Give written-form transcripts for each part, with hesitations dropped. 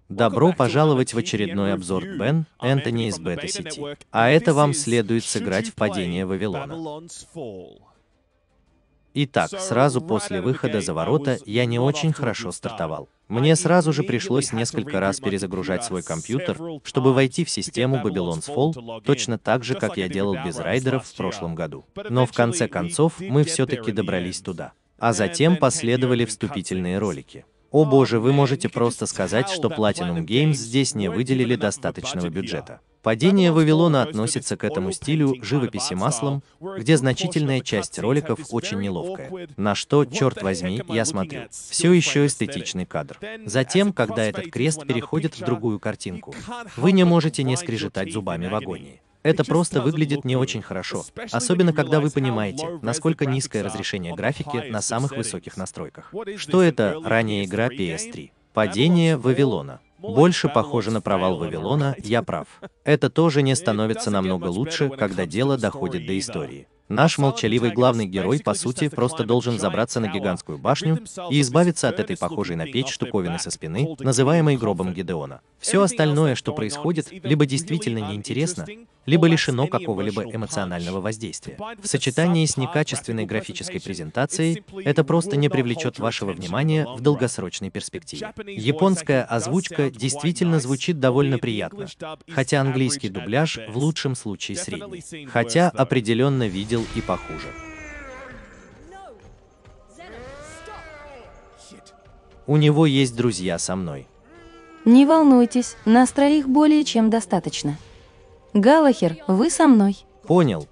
Добро пожаловать в очередной обзор Бен Энтони из бета-сети. А это вам следует сыграть в падение Вавилона. Итак, сразу после выхода за ворота я не очень хорошо стартовал. Мне сразу же пришлось несколько раз перезагружать свой компьютер, чтобы войти в систему Babylon's Fall, точно так же, как я делал без райдеров в прошлом году. Но в конце концов мы все-таки добрались туда. А затем последовали вступительные ролики. О боже, вы можете просто сказать, что Platinum Games здесь не выделили достаточного бюджета. Падение Вавилона относится к этому стилю живописи маслом, где значительная часть роликов очень неловкая. На что, черт возьми, я смотрю. Все еще эстетичный кадр. Затем, когда этот крест переходит в другую картинку, вы не можете не скрежетать зубами в агонии. Это просто выглядит не очень хорошо, особенно когда вы понимаете, насколько низкое разрешение графики на самых высоких настройках. Что это, ранняя игра PS3? Падение Вавилона. Больше похоже на провал Вавилона, я прав. Это тоже не становится намного лучше, когда дело доходит до истории. Наш молчаливый главный герой, по сути, просто должен забраться на гигантскую башню и избавиться от этой похожей на печь штуковины со спины, называемой гробом Гедеона. Все остальное, что происходит, либо действительно неинтересно, либо лишено какого-либо эмоционального воздействия. В сочетании с некачественной графической презентацией это просто не привлечет вашего внимания в долгосрочной перспективе. Японская озвучка действительно звучит довольно приятно, хотя английский дубляж в лучшем случае средний. Хотя определенно видел и похуже. У него есть друзья со мной. Не волнуйтесь, нас троих более чем достаточно. Галлахер, вы со мной. Понял.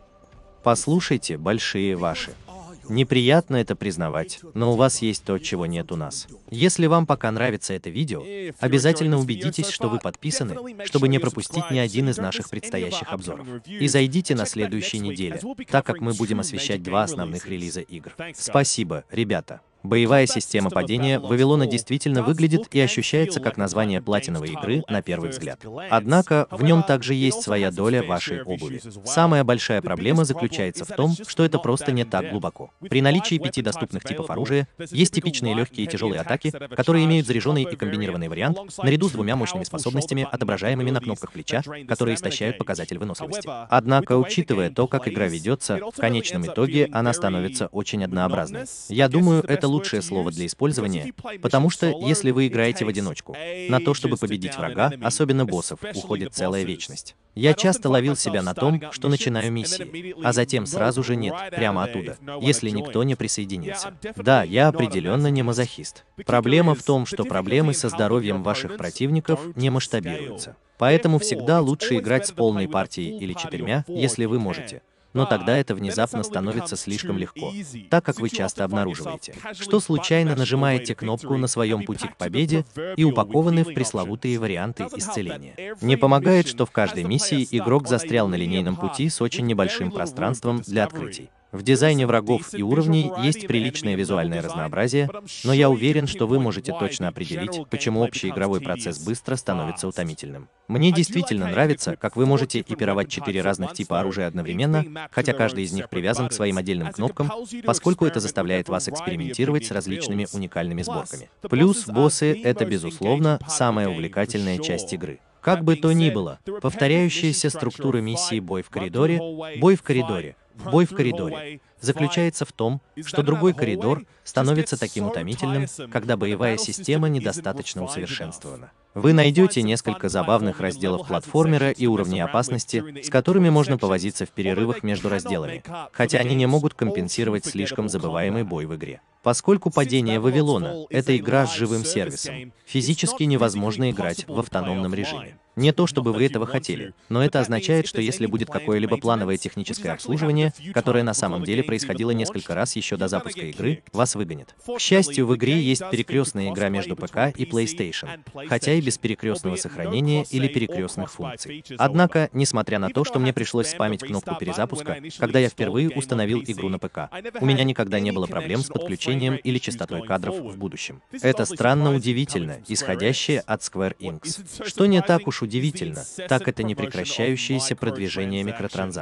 Послушайте, большие ваши. Неприятно это признавать, но у вас есть то, чего нет у нас. Если вам пока нравится это видео, обязательно убедитесь, что вы подписаны, чтобы не пропустить ни один из наших предстоящих обзоров. И зайдите на следующей неделе, так как мы будем освещать два основных релиза игр. Спасибо, ребята. Боевая система падения Вавилона действительно выглядит и ощущается как название платиновой игры на первый взгляд. Однако в нем также есть своя доля вашей обуви. Самая большая проблема заключается в том, что это просто не так глубоко. При наличии 5 доступных типов оружия есть типичные легкие и тяжелые атаки, которые имеют заряженный и комбинированный вариант, наряду с двумя мощными способностями, отображаемыми на кнопках плеча, которые истощают показатель выносливости. Однако, учитывая то, как игра ведется, в конечном итоге она становится очень однообразной. Я думаю, это лучшее слово для использования, потому что если вы играете в одиночку, на то, чтобы победить врага, особенно боссов, уходит целая вечность. Я часто ловил себя на том, что начинаю миссии, а затем сразу же нет, прямо оттуда, если никто не присоединится. Да, я определенно не мазохист. Проблема в том, что проблемы со здоровьем ваших противников не масштабируются. Поэтому всегда лучше играть с полной партией или 4, если вы можете. Но тогда это внезапно становится слишком легко, так как вы часто обнаруживаете, что случайно нажимаете кнопку на своем пути к победе и упакованы в пресловутые варианты исцеления. Не помогает, что в каждой миссии игрок застрял на линейном пути с очень небольшим пространством для открытий. В дизайне врагов и уровней есть приличное визуальное разнообразие, но я уверен, что вы можете точно определить, почему общий игровой процесс быстро становится утомительным. Мне действительно нравится, как вы можете экипировать 4 разных типа оружия одновременно, хотя каждый из них привязан к своим отдельным кнопкам, поскольку это заставляет вас экспериментировать с различными уникальными сборками. Плюс боссы — это, безусловно, самая увлекательная часть игры. Как бы то ни было, повторяющаяся структура миссии «Бой в коридоре», «Бой в коридоре», «Бой в коридоре» заключается в том, что другой коридор становится таким утомительным, когда боевая система недостаточно усовершенствована. Вы найдете несколько забавных разделов платформера и уровней опасности, с которыми можно повозиться в перерывах между разделами, хотя они не могут компенсировать слишком забываемый бой в игре. Поскольку падение Вавилона — это игра с живым сервисом, физически невозможно играть в автономном режиме. Не то чтобы вы этого хотели, но это означает, что если будет какое-либо плановое техническое обслуживание, которое на самом деле происходило несколько раз еще до запуска игры, вас выгонят. К счастью, в игре есть перекрестная игра между ПК и PlayStation, хотя и без перекрестного сохранения или перекрестных функций. Однако, несмотря на то, что мне пришлось спамить кнопку перезапуска, когда я впервые установил игру на ПК, у меня никогда не было проблем с подключением или частотой кадров в будущем. Это странно удивительно, исходящее от Square Enix. Что не так уж удивительно, так это непрекращающееся продвижение микротранзакций.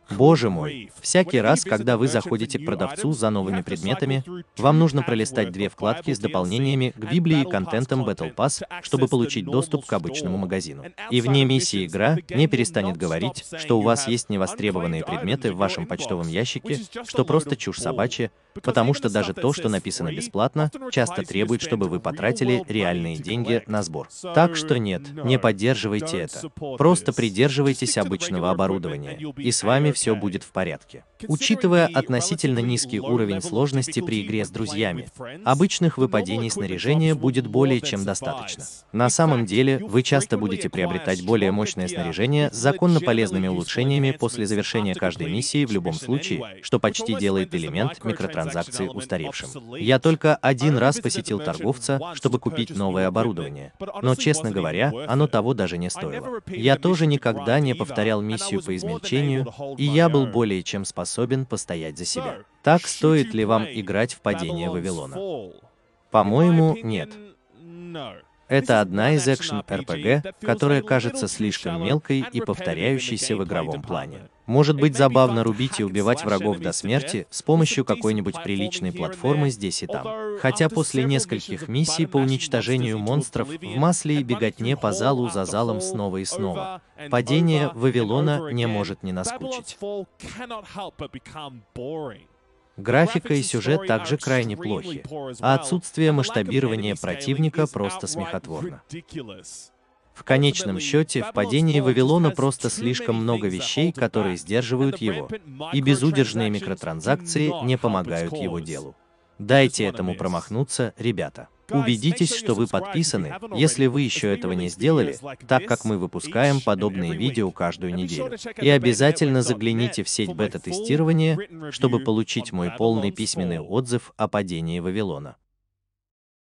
Боже мой, всякий раз, когда вы заходите к продавцу за новыми предметами, вам нужно пролистать две вкладки с дополнениями к Библии и контентом Battle Pass, чтобы получить доступ к обычному магазину. И вне миссии игра не перестанет говорить, что у вас есть невостребованные предметы в вашем почтовом ящике, что просто чушь собачья, потому что даже то, что написано бесплатно, часто требует, чтобы вы потратили реальные деньги на сбор. Так что нет, не поддерживайте это. Просто придерживайтесь обычного оборудования, и с вами все будет в порядке. Учитывая относительно низкий уровень сложности при игре с друзьями, обычных выпадений снаряжения будет более чем достаточно. На самом деле, вы часто будете приобретать более мощное снаряжение с законно полезными улучшениями после завершения каждой миссии в любом случае, что почти делает элемент микротранзакций устаревшим. Я только один раз посетил торговца, чтобы купить новое оборудование, но, честно говоря, оно того даже не стоило. Я тоже никогда не повторял миссию по измельчению, и я был более чем способен постоять за себя. Так, стоит ли вам играть в падение Вавилона? По-моему, нет. Это одна из экшен-РПГ, которая кажется слишком мелкой и повторяющейся в игровом плане. Может быть забавно рубить и убивать врагов до смерти с помощью какой-нибудь приличной платформы здесь и там. Хотя после нескольких миссий по уничтожению монстров в масле и беготне по залу за залом снова и снова, падение Вавилона не может не наскучить. Графика и сюжет также крайне плохи, а отсутствие масштабирования противника просто смехотворно. В конечном счете, в падении Вавилона просто слишком много вещей, которые сдерживают его, и безудержные микротранзакции не помогают его делу. Дайте этому промахнуться, ребята. Убедитесь, что вы подписаны, если вы еще этого не сделали, так как мы выпускаем подобные видео каждую неделю. И обязательно загляните в сеть бета-тестирования, чтобы получить мой полный письменный отзыв о падении Вавилона.